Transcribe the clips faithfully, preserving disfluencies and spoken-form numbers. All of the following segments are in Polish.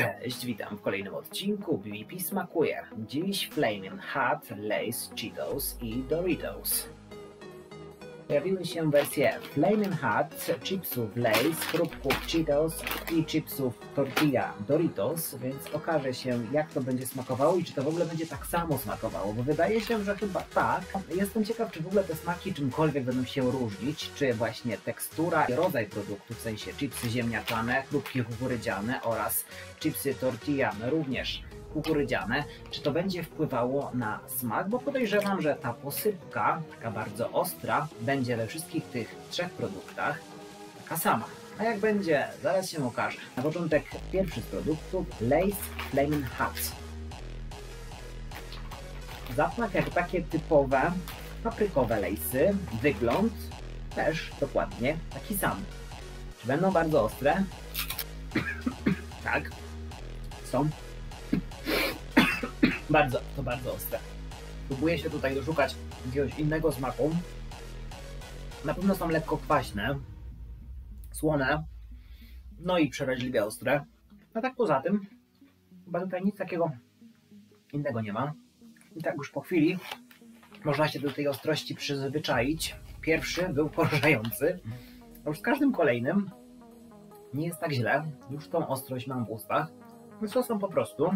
Cześć, witam w kolejnym odcinku B B P Smakuje. Dziś Flamin' Hot, Lay's, Cheetos i Doritos. Pojawiły się wersje Flamin' Hot, chipsów Lay's, chrupków Cheetos i chipsów Tortilla Doritos, więc okaże się, jak to będzie smakowało i czy to w ogóle będzie tak samo smakowało, bo wydaje się, że chyba tak. Jestem ciekaw, czy w ogóle te smaki czymkolwiek będą się różnić, czy właśnie tekstura i rodzaj produktu, w sensie chipsy ziemniaczane, chrupki kukurydziane oraz chipsy Tortilla również kukurydziane, czy to będzie wpływało na smak, bo podejrzewam, że ta posypka, taka bardzo ostra, będzie we wszystkich tych trzech produktach taka sama. A jak będzie, zaraz się okaże. Na początek pierwszy z produktów, Lay's Flamin' Hot. Zapach jak takie typowe paprykowe Lay'sy, wygląd też dokładnie taki sam. Czy będą bardzo ostre? Tak, są. Bardzo, to bardzo ostre. Próbuję się tutaj doszukać jakiegoś innego smaku. Na pewno są lekko kwaśne, słone, no i przeraźliwie ostre. A tak poza tym, chyba tutaj nic takiego innego nie ma. I tak już po chwili można się do tej ostrości przyzwyczaić. Pierwszy był porażający, a już z każdym kolejnym nie jest tak źle. Już tą ostrość mam w ustach. Więc to są po prostu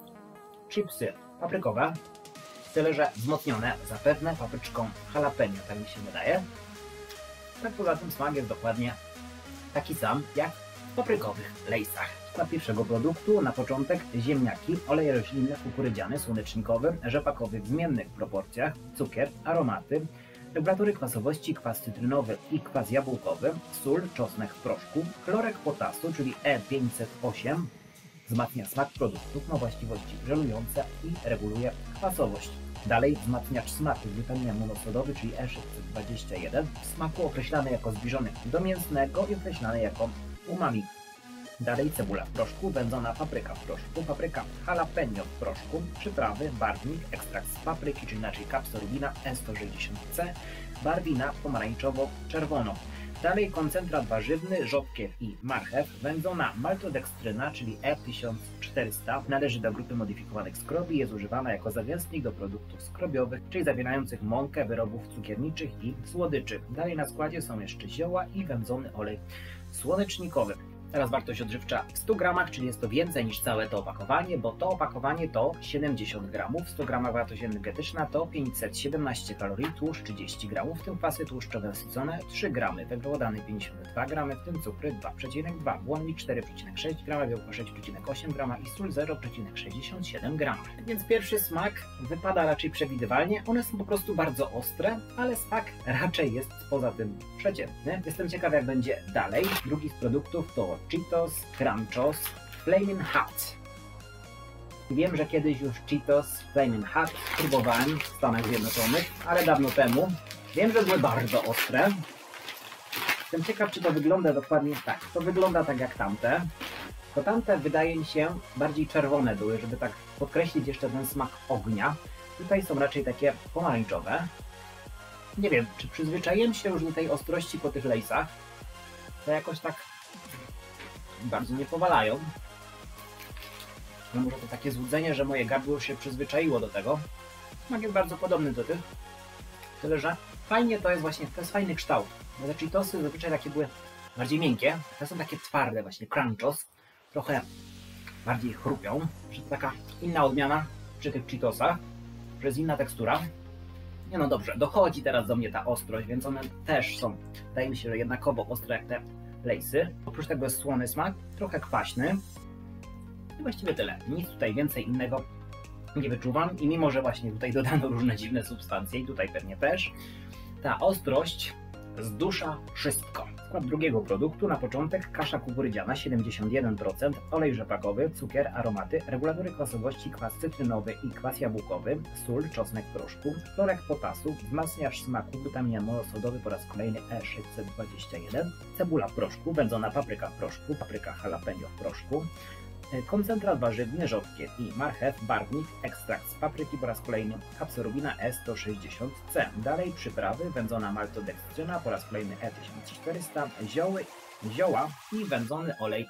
chipsy paprykowe, tyle że wzmocnione zapewne papryczką jalapeno, tak mi się wydaje. Tak poza tym smak jest dokładnie taki sam jak w paprykowych Lay'sach. Dla pierwszego produktu na początek ziemniaki, olej roślinny kukurydziany, słonecznikowy, rzepakowy w zmiennych proporcjach, cukier, aromaty, regulatory kwasowości, kwas cytrynowy i kwas jabłkowy, sól, czosnek w proszku, chlorek potasu, czyli E pięćset osiem, wzmacnia smak produktów, ma właściwości żelujące i reguluje kwasowość. Dalej wzmacniacz smaku, glutamin monosodowy, czyli E sześćset dwadzieścia jeden, w smaku określany jako zbliżony do mięsnego i określany jako umami. Dalej cebula w proszku, wędzona papryka w proszku, papryka jalapeno w proszku, przyprawy, barwnik, ekstrakt z papryki, czyli inaczej capsorubina E sto sześćdziesiąt C, barwina pomarańczowo-czerwoną. Dalej koncentrat warzywny, rzodkiew i marchew, wędzona maltodekstryna, czyli E tysiąc czterysta, należy do grupy modyfikowanych skrobi, jest używana jako zagęstnik do produktów skrobiowych, czyli zawierających mąkę, wyrobów cukierniczych i słodyczy. Dalej na składzie są jeszcze zioła i wędzony olej słonecznikowy. Teraz wartość odżywcza w stu gramach, czyli jest to więcej niż całe to opakowanie, bo to opakowanie to siedemdziesiąt gramów, sto gramów wartość energetyczna to pięćset siedemnaście kalorii, tłuszcz trzydzieści gramów, w tym kwasy tłuszczowe nasycone trzy gramy, węglowodany pięćdziesiąt dwa gramy, w tym cukry dwa przecinek dwa, błonnik cztery przecinek sześć grama, białko sześć przecinek osiem grama i sól zero przecinek sześćdziesiąt siedem grama. Więc pierwszy smak wypada raczej przewidywalnie, one są po prostu bardzo ostre, ale smak raczej jest poza tym przeciętny. Jestem ciekaw, jak będzie dalej. Drugi z produktów to Cheetos Crunchos Flamin' Hot. Wiem, że kiedyś już Cheetos Flamin' Hot próbowałem w Stanach Zjednoczonych, ale dawno temu. Wiem, że były bardzo ostre. Jestem ciekaw, czy to wygląda dokładnie tak. To wygląda tak jak tamte. To tamte wydaje mi się bardziej czerwone były, żeby tak podkreślić jeszcze ten smak ognia. Tutaj są raczej takie pomarańczowe. Nie wiem, czy przyzwyczaiłem się już do tej ostrości po tych Lay'sach. To jakoś tak bardzo nie powalają. No może to takie złudzenie, że moje gardło już się przyzwyczaiło do tego. Smak jest bardzo podobny do tych. Tyle, że fajnie to jest właśnie, to jest fajny kształt. Bo te Cheetosy zazwyczaj takie były bardziej miękkie. Te są takie twarde właśnie, Crunchos. Trochę bardziej chrupią. Że to taka inna odmiana przy tych Cheetosach. Że jest inna tekstura. Nie no dobrze, dochodzi teraz do mnie ta ostrość, więc one też są, wydaje mi się, że jednakowo ostre jak te Lay'sy. Oprócz tego jest słony smak, trochę kwaśny. I właściwie tyle. Nic tutaj więcej innego nie wyczuwam. I mimo, że właśnie tutaj dodano różne dziwne substancje i tutaj pewnie też, ta ostrość zdusza wszystko. Skład drugiego produktu na początek kasza kukurydziana siedemdziesiąt jeden procent, olej rzepakowy, cukier, aromaty, regulatory kwasowości, kwas cytrynowy i kwas jabłkowy, sól, czosnek w proszku, chlorek potasu, wzmacniacz smaku, glutamin monosodowy po raz kolejny E sześćset dwadzieścia jeden, cebula w proszku, wędzona papryka w proszku, papryka jalapeno w proszku, koncentrat warzywny, rzodkiew i marchew, barwnik, ekstrakt z papryki po raz kolejny, capsorubina E sto sześćdziesiąt C. Dalej przyprawy, wędzona maltodekstryna po raz kolejny E tysiąc czterysta, zioły, zioła i wędzony olej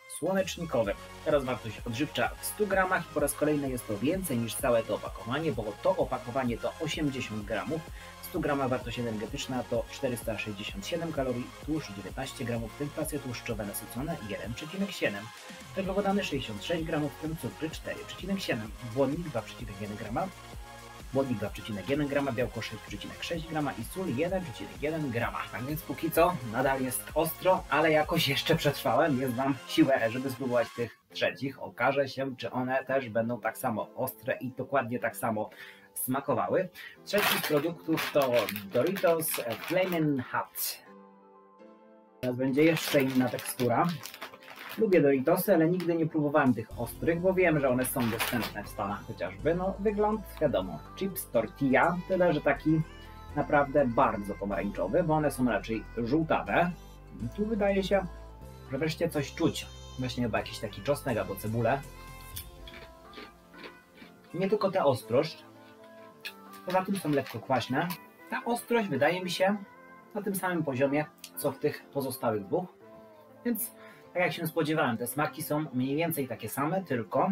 słonecznikowy. Teraz wartość odżywcza w stu gramach i po raz kolejny jest to więcej niż całe to opakowanie, bo to opakowanie to osiemdziesiąt gramów. W stu gramach wartość energetyczna to czterysta sześćdziesiąt siedem kalorii, tłuszcz dziewiętnaście gramów, w tym kwasy tłuszczowe nasycone jeden przecinek siedem, węglowodany sześćdziesiąt sześć gramów, w tym cukry cztery przecinek siedem, błonnik dwa przecinek jeden grama, błonnik dwa przecinek jeden grama, białko sześć przecinek sześć grama i sól jeden przecinek jeden grama. Tak więc póki co nadal jest ostro, ale jakoś jeszcze przetrwałem, więc mam siłę, żeby spróbować tych trzecich. Okaże się, czy one też będą tak samo ostre i dokładnie tak samo smakowały. Trzeci z produktów to Doritos Flamin' Hot. Teraz będzie jeszcze inna tekstura. Lubię Doritosy, ale nigdy nie próbowałem tych ostrych, bo wiem, że one są dostępne w Stanach chociażby. No wygląd wiadomo, chips tortilla, tyle że taki naprawdę bardzo pomarańczowy, bo one są raczej żółtawe. Tu wydaje się, że wreszcie coś czuć. Właśnie chyba jakiś taki czosnek albo cebulę. Nie tylko ta ostrość, poza tym są lekko kwaśne. Ta ostrość wydaje mi się na tym samym poziomie, co w tych pozostałych dwóch. Więc tak jak się spodziewałem, te smaki są mniej więcej takie same, tylko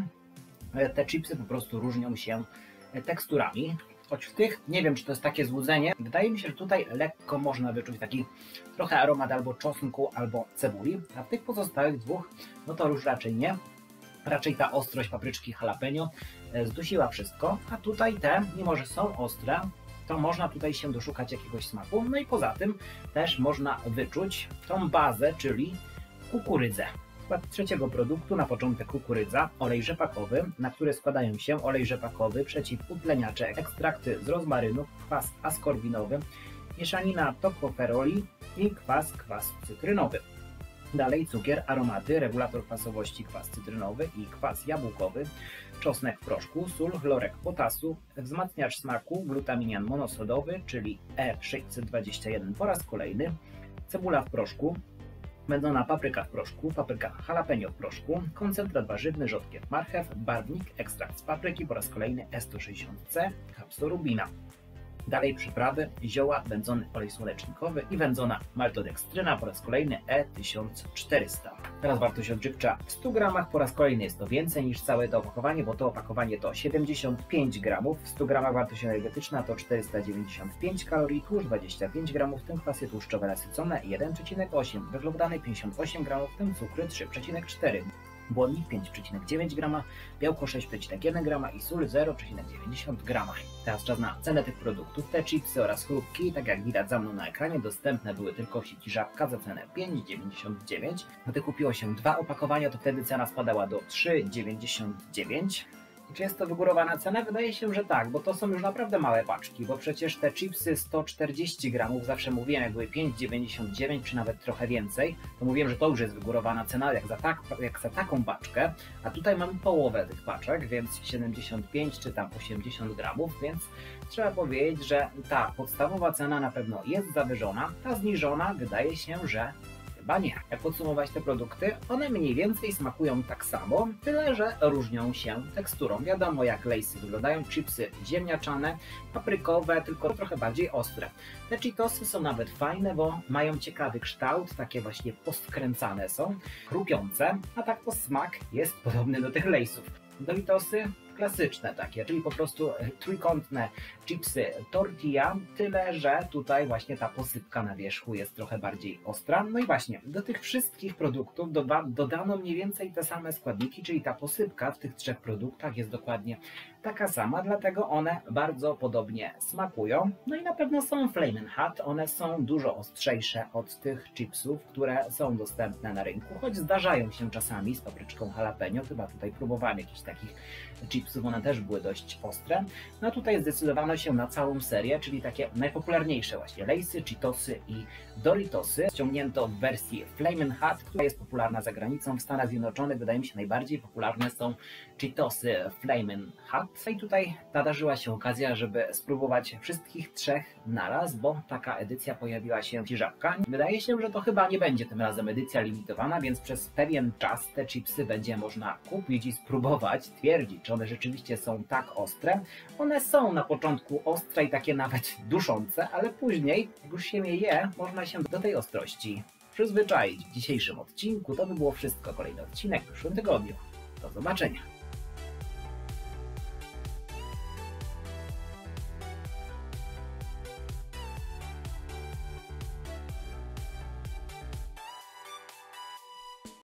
te chipsy po prostu różnią się teksturami. Choć w tych, nie wiem czy to jest takie złudzenie, wydaje mi się, że tutaj lekko można wyczuć taki trochę aromat albo czosnku, albo cebuli, a w tych pozostałych dwóch, no to już raczej nie. Raczej ta ostrość papryczki jalapeno zdusiła wszystko, a tutaj te, mimo że są ostre, to można tutaj się doszukać jakiegoś smaku. No i poza tym też można wyczuć tą bazę, czyli kukurydzę. Skład trzeciego produktu, na początek kukurydza, olej rzepakowy, na który składają się olej rzepakowy, przeciwutleniacze, ekstrakty z rozmarynu, kwas askorbinowy, mieszanina tocopheroli i kwas kwas cytrynowy. Dalej cukier, aromaty, regulator kwasowości, kwas cytrynowy i kwas jabłkowy, czosnek w proszku, sól, chlorek potasu, wzmacniacz smaku, glutaminian monosodowy, czyli E sześćset dwadzieścia jeden po raz kolejny, cebula w proszku, wędzona papryka w proszku, papryka jalapeno w proszku, koncentrat warzywny, rzodkiew marchew, barwnik, ekstrakt z papryki po raz kolejny E sto sześćdziesiąt C, kapsorubina. Dalej przyprawy, zioła, wędzony olej słonecznikowy i wędzona maltodekstryna po raz kolejny E tysiąc czterysta. Teraz wartość odżywcza w stu gramach, po raz kolejny jest to więcej niż całe to opakowanie, bo to opakowanie to siedemdziesiąt pięć gramów, w stu gramach wartość energetyczna to czterysta dziewięćdziesiąt pięć kalorii, tłuszcz dwadzieścia pięć gramów, w tym kwasy tłuszczowe nasycone jeden przecinek osiem, węglowodany pięćdziesiąt osiem gramów, w tym cukry trzy przecinek cztery. Błonnik pięć przecinek dziewięć grama, białko sześć przecinek jeden grama i sól zero przecinek dziewięćdziesiąt grama. Teraz czas na cenę tych produktów. Te chipsy oraz chrupki, tak jak widać za mną na ekranie, dostępne były tylko w sieci Żabka za cenę pięć dziewięćdziesiąt dziewięć. Gdy kupiło się dwa opakowania, to wtedy cena spadała do trzy dziewięćdziesiąt dziewięć. I czy jest to wygórowana cena? Wydaje się, że tak, bo to są już naprawdę małe paczki, bo przecież te chipsy sto czterdzieści gramów, zawsze mówiłem, jak były pięć dziewięćdziesiąt dziewięć czy nawet trochę więcej, to mówiłem, że to już jest wygórowana cena, jak za, tak, jak za taką paczkę, a tutaj mamy połowę tych paczek, więc siedemdziesiąt pięć czy tam osiemdziesiąt gramów, więc trzeba powiedzieć, że ta podstawowa cena na pewno jest zawyżona, ta zniżona wydaje się, że chyba nie. Jak podsumować te produkty? One mniej więcej smakują tak samo, tyle że różnią się teksturą. Wiadomo jak Lay'sy wyglądają, chipsy ziemniaczane, paprykowe, tylko trochę bardziej ostre. Te Cheetosy są nawet fajne, bo mają ciekawy kształt, takie właśnie poskręcane są, chrupiące, a tak to smak jest podobny do tych Lay'sów. Doritosy klasyczne takie, czyli po prostu trójkątne chipsy tortilla, tyle że tutaj właśnie ta posypka na wierzchu jest trochę bardziej ostra. No i właśnie do tych wszystkich produktów doda dodano mniej więcej te same składniki, czyli ta posypka w tych trzech produktach jest dokładnie taka sama, dlatego one bardzo podobnie smakują. No i na pewno są Flamin' Hot, one są dużo ostrzejsze od tych chipsów, które są dostępne na rynku, choć zdarzają się czasami z papryczką jalapeno, chyba tutaj próbowałem jakichś takich chipsów, one też były dość ostre. No tutaj zdecydowano się na całą serię, czyli takie najpopularniejsze właśnie Lay'sy, Cheetosy i Doritosy. Ściągnięto w wersji Flamin' Hot, która jest popularna za granicą. W Stanach Zjednoczonych wydaje mi się najbardziej popularne są Cheetosy Flamin' Hot. I tutaj nadarzyła się okazja, żeby spróbować wszystkich trzech naraz, bo taka edycja pojawiła się w Żabka. Wydaje się, że to chyba nie będzie tym razem edycja limitowana, więc przez pewien czas te chipsy będzie można kupić i spróbować, twierdzić, czy one rzeczywiście są tak ostre. One są na początku ostre i takie nawet duszące, ale później, jak już się je je, można się do tej ostrości przyzwyczaić. W dzisiejszym odcinku to by było wszystko. Kolejny odcinek w przyszłym tygodniu. Do zobaczenia.